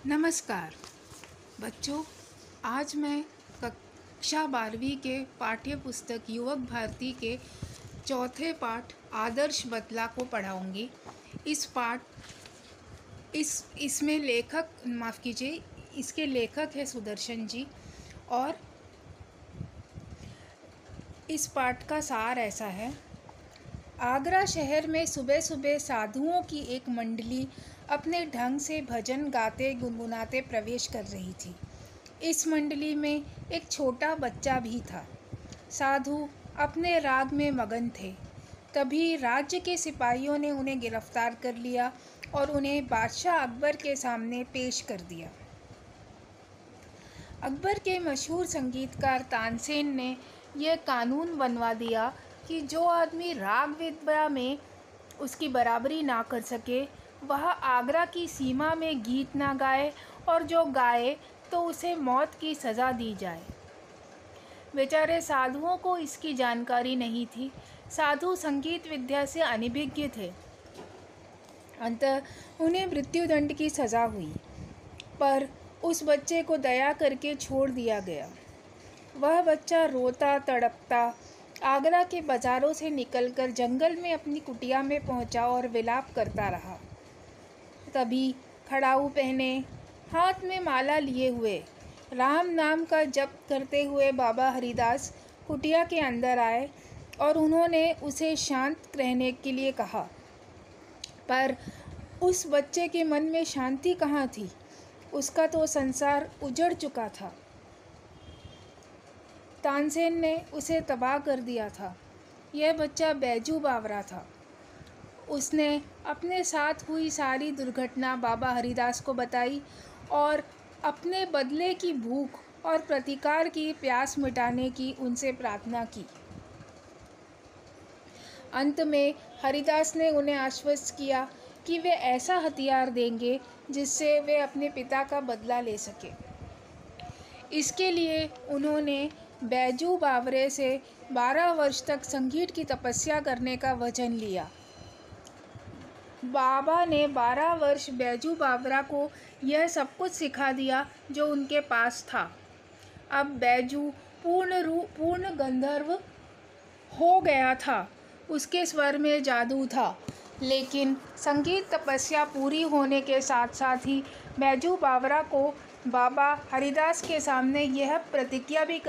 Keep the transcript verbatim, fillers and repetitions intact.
नमस्कार बच्चों, आज मैं कक्षा बारहवीं के पाठ्य पुस्तक युवक भारती के चौथे पाठ आदर्श बदला को पढ़ाऊंगी। इस पाठ इस इसमें लेखक माफ़ कीजिए इसके लेखक है सुदर्शन जी। और इस पाठ का सार ऐसा है। आगरा शहर में सुबह सुबह साधुओं की एक मंडली अपने ढंग से भजन गाते गुनगुनाते प्रवेश कर रही थी। इस मंडली में एक छोटा बच्चा भी था। साधु अपने राग में मगन थे। तभी राज्य के सिपाहियों ने उन्हें गिरफ्तार कर लिया और उन्हें बादशाह अकबर के सामने पेश कर दिया। अकबर के मशहूर संगीतकार तानसेन ने यह कानून बनवा दिया कि जो आदमी राग विद्या में उसकी बराबरी ना कर सके वह आगरा की सीमा में गीत ना गाए, और जो गाए तो उसे मौत की सज़ा दी जाए। बेचारे साधुओं को इसकी जानकारी नहीं थी। साधु संगीत विद्या से अनभिज्ञ थे। अंततः उन्हें मृत्युदंड की सज़ा हुई, पर उस बच्चे को दया करके छोड़ दिया गया। वह बच्चा रोता तड़पता आगरा के बाज़ारों से निकलकर जंगल में अपनी कुटिया में पहुंचा और विलाप करता रहा। तभी खड़ाऊ पहने, हाथ में माला लिए हुए, राम नाम का जप करते हुए बाबा हरिदास कुटिया के अंदर आए और उन्होंने उसे शांत रहने के लिए कहा। पर उस बच्चे के मन में शांति कहाँ थी? उसका तो संसार उजड़ चुका था। तानसेन ने उसे तबाह कर दिया था। यह बच्चा बैजू बावरा था। उसने अपने साथ हुई सारी दुर्घटना बाबा हरिदास को बताई और अपने बदले की भूख और प्रतिकार की प्यास मिटाने की उनसे प्रार्थना की। अंत में हरिदास ने उन्हें आश्वस्त किया कि वे ऐसा हथियार देंगे जिससे वे अपने पिता का बदला ले सके। इसके लिए उन्होंने बैजू बावरे से बारह वर्ष तक संगीत की तपस्या करने का वचन लिया। बाबा ने बारह वर्ष बैजू बावरा को यह सब कुछ सिखा दिया जो उनके पास था। अब बैजू पूर्ण रूप पूर्ण गंधर्व हो गया था। उसके स्वर में जादू था, लेकिन संगीत तपस्या पूरी होने के साथ साथ ही बैजू बावरा को बाबा हरिदास के सामने यह प्रतिज्ञा भी